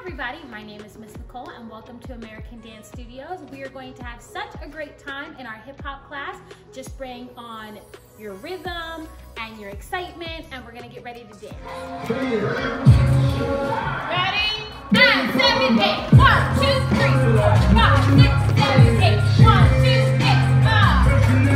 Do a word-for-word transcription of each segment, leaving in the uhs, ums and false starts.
everybody, my name is Miss Nicole and welcome to American Dance Studios. We are going to have such a great time in our hip hop class. Just bring on your rhythm and your excitement and we're gonna get ready to dance. Ready? Nine, seven, eight. One, two, three, four, five, six, seven, eight. One, two, eight, five.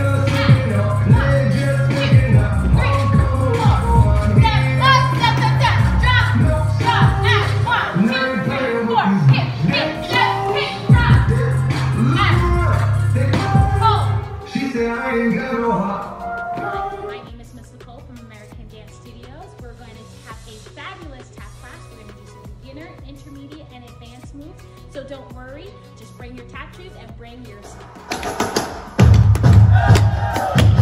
My name is Miss Nicole from American Dance Studios. We're going to have a fabulous tap class. We're going to do some beginner, intermediate, and advanced moves. So don't worry, just bring your tap shoes and bring your